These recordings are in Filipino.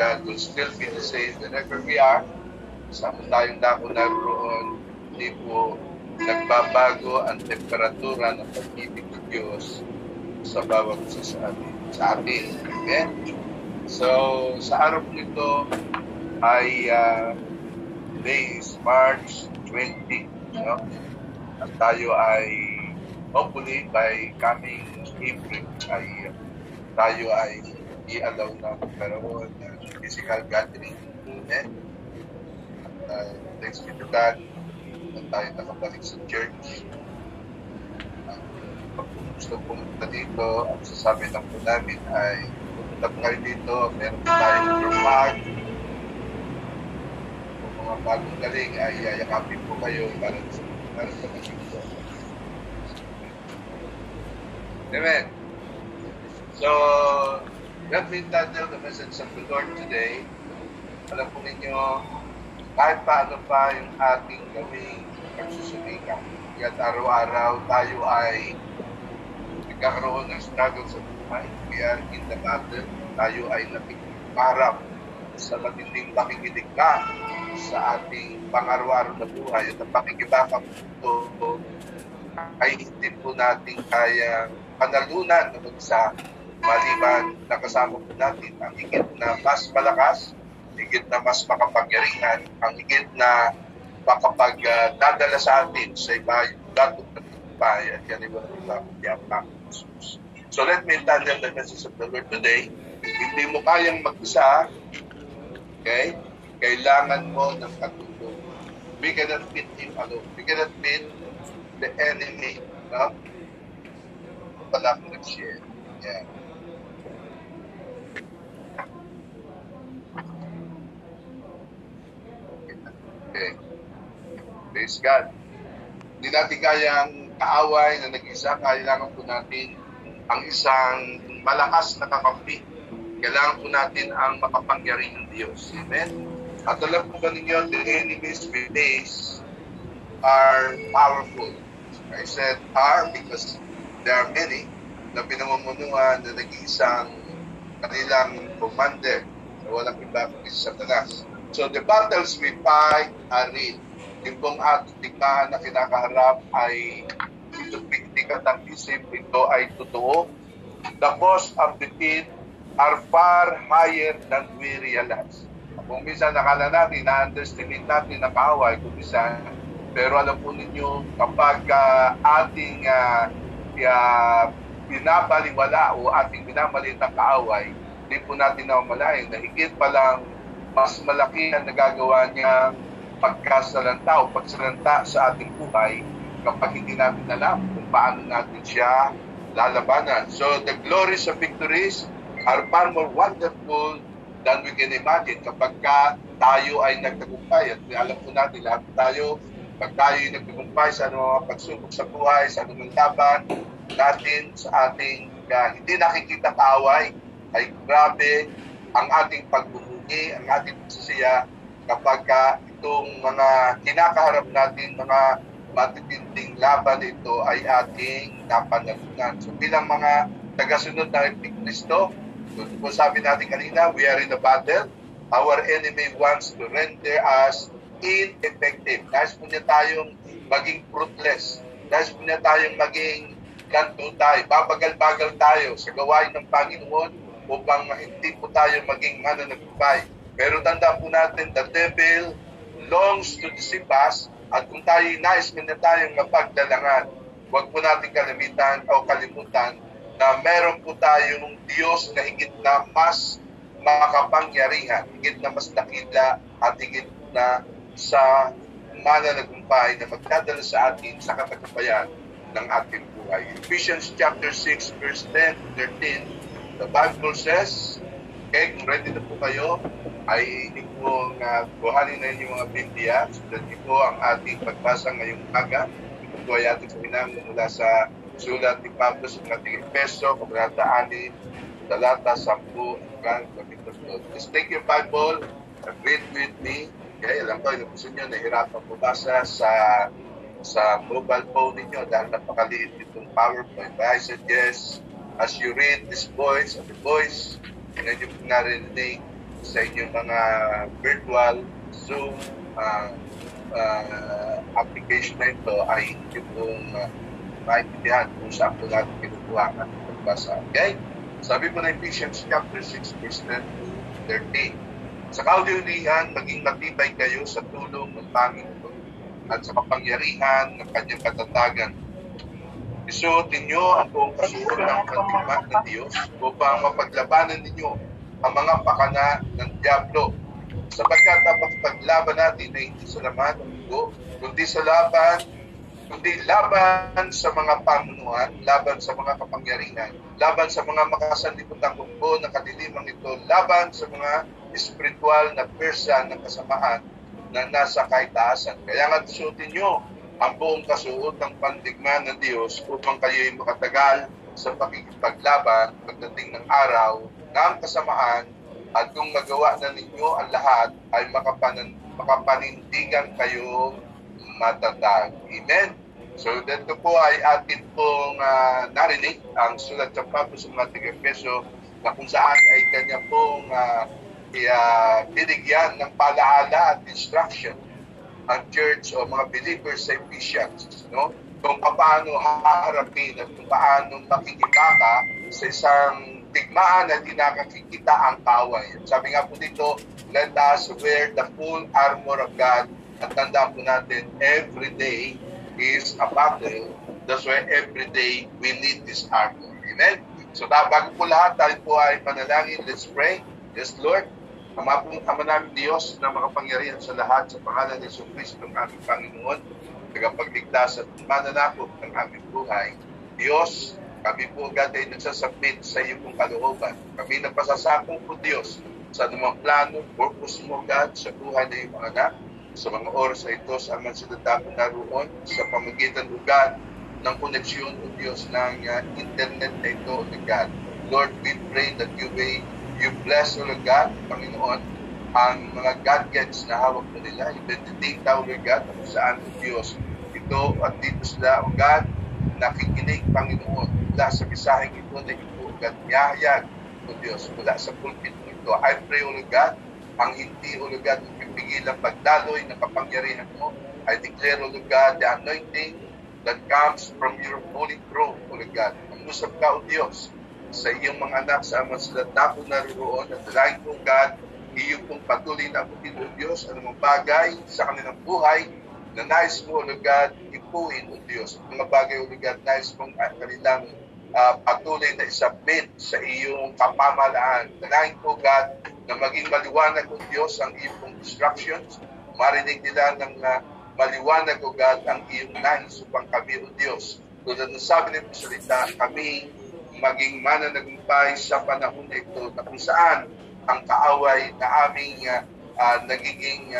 God will still be the same wherever we are. Saan tayong dako naroon, hindi po nagbabago ang temperatura ng pag-ibig ng Diyos sa bawat isa sa atin. Amen? So, sa araw nito ay today is March 20. No? At tayo ay hopefully by coming April ay tayo ay i-allow na magkaroon ng physical gathering. Amen? Thanks be to God na tayo nakabalik sa church. Pag gusto pumunta dito, ang sasabi lang po namin ay pumunta po kayo dito, meron po tayong drumag. Kung mga bagong galing ay yayakapin po kayo para sa dito. Amen. So, let me title the message of the Lord today. Alam po ninyo, kahit paano pa yung ating gawing pagsusumika. At araw-araw tayo ay nagkakaroon ng struggle sa buhay. We are in the battle. Tayo ay nakikiparap sa matinding pakikiligka sa ating pang-araw-araw na buhay. At ang pakikibaka po ay hindi po natin kayang panalunan na mag-isa maliban na kasama po natin ang higit na mas malakas, higit na mas makapangyarihan, ang higit na makapagdadala sa atin sa iba yung datot na tagumpay at yan iba ang Jesus. So let me title the message of the Lord today. Hindi mo kayang mag-isa, okay? Kailangan mo ng katulong. We cannot beat him alone. We cannot beat the enemy. No? Pala ko nag-share. Yeah. Okay. Praise God. Hindi natin kayang kaaway na nag-isa. Kailangan po natin ang isang malakas na kakampi. Kailangan po natin ang makapangyarihang Diyos. Amen? At alam po ba ninyo, the enemy's days are powerful. I said are because there are many na pinamumunuan na nag-iisang kanilang commander na walang iba kundi si Satanas. So the battles we fight are real. Yung pong ating tingnan na kinakaharap ay ito ang isip, ito ay totoo. The cost of defeat are far higher than we realize. Kung minsan nakala natin, na-underestimate natin ang kaaway, kung minsan, pero alam po ninyo, kapag ating binabaliwala o ating binamalit ang kaaway, hindi po natin namamalayan na higit pa lang mas malaki ang nagagawa niyang pagkasalanta o pagsalanta sa ating buhay kapag hindi natin alam kung paano natin siya lalabanan. So the glories of victories are far more wonderful than we can imagine kapag tayo ay nagtagumpay. At alam po natin lahat tayo, pag tayo ay nagtagumpay sa mga pagsubok sa buhay, sa anumang laban natin, sa ating hindi nakikita kaaway, ay grabe ang ating pagbubuti, ang ating pagsisiya kapag itong mga kinakaharap natin, mga matitinding laban ito ay ating napanalunan. So bilang mga tagasunod na Kristo, kung sabi natin kanina, we are in a battle. Our enemy wants to render us ineffective. Nais po niya tayong maging fruitless. Nais po niya tayong maging ganto tayo. Babagal-bagal tayo sa gawain ng Panginoon upang hindi po tayo maging mananagumpay. Pero tanda po natin, the devil longs to deceive us. At kung tayo nais na tayong mapagdalangan, huwag po natin kalimitan o kalimutan na meron po tayong Diyos na higit na mas makapangyarihan, higit na mas dakila at higit na sa mananagumpay na magdadala sa atin sa katagumpayan ng ating buhay. Ephesians chapter 6 verse 10 to 13, the Bible says, okay, kung ready na po kayo, ay hindi po buhanin na yung mga Biblia. Sulat niyo po ang ating pagbasa ngayong umaga. Ito ay ating pinang mula sa sulat ni Pablo sa mga Tig-Efeso, Kabanata 6, talata 10 hanggang 13. Just take your Bible and read with me. Okay, alam ko, yung gusto nyo, nahirapan bumasa sa mobile phone ninyo dahil napakaliit itong PowerPoint. But I suggest, as you read this voice, and then you narinig, sa inyong mga virtual Zoom application na ito ay hindi pong maintindihan kung saan po natin kinukuha at pagbasa. Okay? Sabi po na Ephesians chapter 6 verse 10 to 13. Sa kaululihan, maging matibay kayo sa tulong ng Panginoon at sa kapangyarihan ng kanyang katatagan. Isuotin niyo ang buong kasuot ng pandigma ng Diyos upang mapaglabanan ninyo ang mga pakana ng Diablo. Sapagkat dapat paglaban natin ay hindi sa laman ng dugo, kundi laban sa mga pamunuan, laban sa mga kapangyarihan, laban sa mga makasanlibutan bugbo ng kadiliman ito, laban sa mga espiritual na persa ng kasamaan na nasa kaitaasan. Kaya nga suotin niyo ang buong kasuot ng pandigma ng Diyos upang kayo'y makatagal sa pakikipaglaban pagdating ng araw ng kasamaan, at kung magawa na ninyo ang lahat ay makapanindigan kayo matatag. Amen? So, dito po ay atin pong narinig ang sulat sa Pablo sa mga Taga-Efeso na kung saan ay kanya pong binigyan ng palaala at instruction ang church o mga believers sa Ephesians, no? Kung paano haharapin at kung paano makikitaka sa isang digmaan na di nakakikita ang kaaway. Sabi nga po dito, let us wear the full armor of God. At tandaan po natin, every day is a battle. That's why every day we need this armor. Amen? So bago po lahat, tayo po ay manalangin. Let's pray. Yes, Lord. Ama namin Diyos na makapangyarihan sa lahat sa pangalan ni Jesus Cristo ng aming Panginoon, tagapagligtas at mananakop ng aming buhay. Diyos, kami po agad ay nagsasubmit sa iyo kong kalooban. Kami nagpasasakong po Diyos sa anumang plano, purpose mo God sa buhay ng iyong mga anak. Sa mga oras na ito, sa aman sila dapat naroon sa pamagitan o God ng koneksyon o Diyos ng internet na ito o God. Lord, we pray that you bless, O Lord God, Panginoon, ang mga gadgets na hawak mo nila. Ibentitate tao, Lord God, kung saan, O Diyos, ito at dito sila, O God, nakikinig, Panginoon, mula sa bisaheng ito na ito, O God, niyahayag, O Diyos, mula sa pulpit mo ito. I pray, O Lord God, ang hindi, O Lord God, pipigilang pagdaloy ng kapangyarihan mo. I declare, O Lord God, the anointing that comes from your holy throne, O Lord God. Mangusap ka, O Diyos, sa iyong mga anak sa aman sila tapo naroon at dalahin kong God, iyong kong patuloy na abutin o Diyos, anumang bagay sa kanilang buhay na nais mo, O God, ipuin o Diyos. Mga bagay, O God, nais mong kanilang patuloy na isubmit sa iyong kapamalaan. Dalahin ko, God, na maging maliwanag o Diyos ang iyong kong instructions, marinig nila ng maliwanag o God ang iyong nais upang kami o Diyos. Tulad ng sabi ng salita, kami maging mananagumpay sa panahon na ito na kung saan ang kaaway na aming nagiging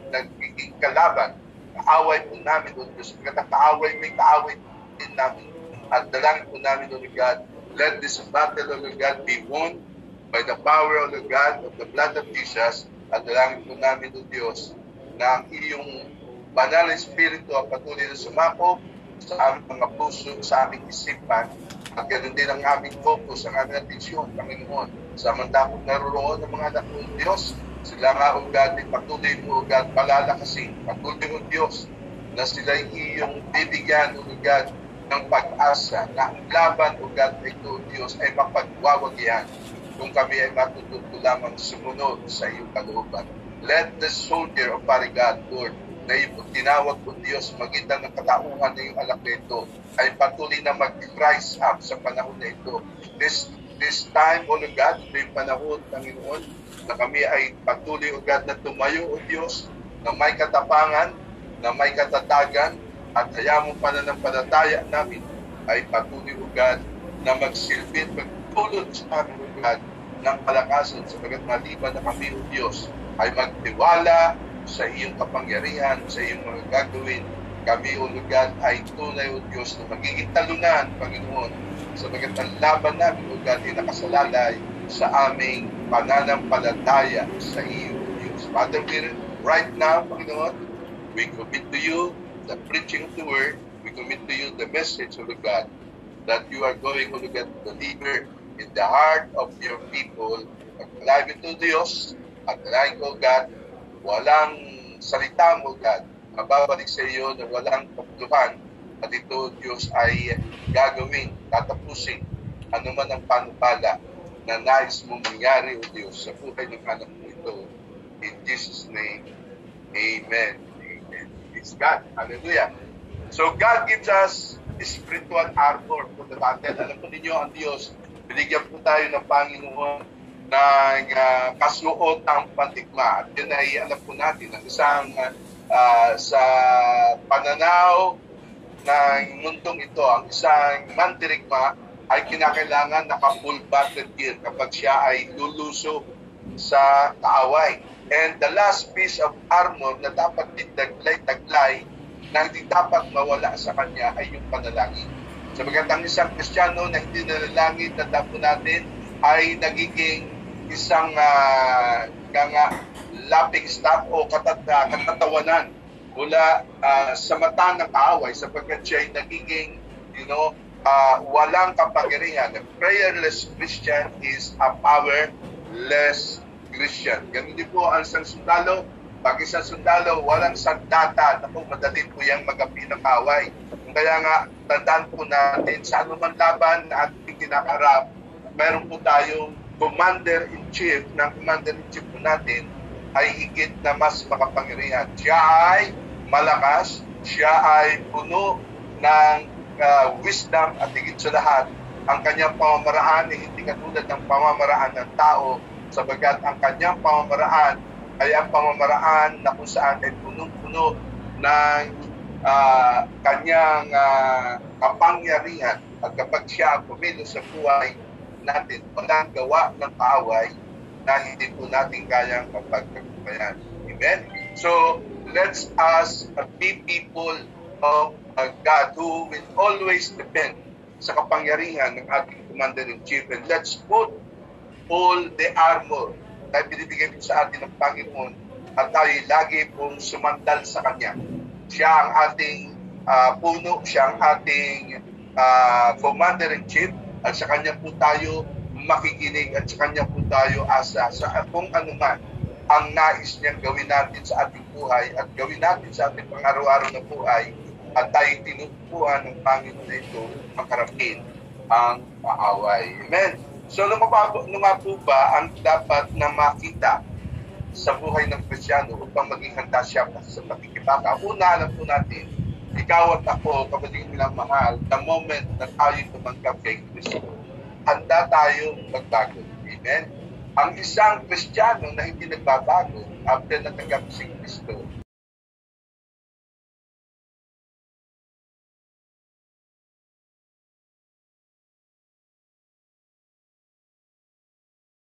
kalaban. Kaaway po namin, O Diyos. Pagkat kaaway, may kaaway din namin. At dalangin po namin, O God, let this battle, O God, be won by the power, O God, of the blood of Jesus. At dalangin po namin, O Diyos, na ang iyong banal na espiritu ang patuloy na sumakop sa aming mga puso, sa aming isipan, at ganoon din ang aming focus, ang aming atensyon, Panginoon. Samantapos naroon ng mga anak ng Diyos, sila nga, O God, patuloy mo, O God, palalakasin. Patuloy mo, Diyos, na sila iyong bibigyan, O God, ng pag-asa na ang laban, O God, na ito, O Diyos, ay mapagwawagyan kung kami ay matututo lamang sumunod sa iyong kalooban. Let the soldier of Father God, Lord, na iyong tinawag po Diyos, magitan ng katauhan na iyong anak na ito, ay patuloy na mag-rise up sa panahon na ito. This time, O God, ito yung panahon, Panginoon, na kami ay patuloy, O God, na tumayo, O Diyos, na may katapangan, na may katatagan, at kaya mo pananampalataya namin ay patuloy, O God, na magsilbit, magtulot sa amin, O God, ng palakasan sapagat maliban na kami, O Diyos, ay magtiwala sa iyong kapangyarihan, sa iyong mga gagawin. Kami, O God, ay tunay, O Diyos, na magiging talunan, Panginoon, sapagat ang laban namin, O God, ay nakasalalay sa aming pananampalataya sa iyo, O Diyos. Father, right now, Panginoon, we commit to you the preaching of the word. We commit to you the message, O God, that you are going, O God, to deliver in the heart of your people. Pagpalagin to Diyos, At dalayan ko, God, walang salita mo, God, mababalik sa iyo na walang kapuluhan. At ito, Diyos, ay gagawin, tatapusin, anuman ang panupala na nais mong mangyari, O Diyos, sa buhay ng anak mo ito. In Jesus' name, Amen. Amen. It's God. Hallelujah. So God gives us spiritual armor for the battle. Alam po ninyo, ang Diyos, binigyan po tayo ng Panginoon ng kasuot ng pandigma. At yun ay alam po natin, ang isang sa pananaw ng mundong ito, ang isang mandirigma ay kinakailangan naka-full battle gear kapag siya ay luluso sa kaaway. And the last piece of armor na dapat taglay na hindi dapat mawala sa kanya ay yung panalangin. Sabagat ang isang Kristiyano na hindi nanalangin, tanda po natin, ay nagiging isang laughing stock o katatawanan mula sa mata ng kaaway sapagkat siya ay nagiging, walang kapangyarihan. A prayerless Christian is a powerless Christian. Ganun din po ang isang sundalo. Pag isang sundalo, walang sandata, naku, madali po yung mag-api ng kaaway. Kaya nga, tandaan po natin sa anumang laban na ating kinakarap, meron po tayong commander-in-chief. Ng commander-in-chief po natin ay higit na mas makapangyarihan. Siya ay malakas, siya ay puno ng wisdom at higit sa lahat, ang kanyang pamamaraan ay hindi katulad ng pamamaraan ng tao sabagat ang kanyang pamamaraan ay ang pamamaraan na kung saan ay punong-puno ng kanyang kapangyarihan. At kapag siya pumilo sa buhay natin, walang gawa ng kaaway na hindi po natin kayang kapagtagumpayan. Amen? So, let's us be people of God who will always depend sa kapangyarihan ng ating Commander-in-Chief. And let's put all the armor na binibigay sa atin ng Panginoon at tayo lagi pong sumandal sa Kanya. Siya ang ating puno, siya ang ating Commander-in-Chief at sa Kanya po tayo makikinig at sa Kanya po tayo asa sa kung anuman ang nais niyang gawin natin sa ating buhay at gawin natin sa ating pang-araw-araw na buhay at tayo tinutupuan ng Panginoon na ito makarapin ang kaaway. Amen. So, ano nga po ba ang dapat na makita sa buhay ng Kristiyano upang maging handa siya sa pakikibaka? Una, alam po natin, ikaw at ako, kapatid nilang mahal, the moment na tayo tumanggap kay Kristo, handa tayo magbago. Amen? Ang isang Kristiyano na hindi nagbabago after natanggap si Kristo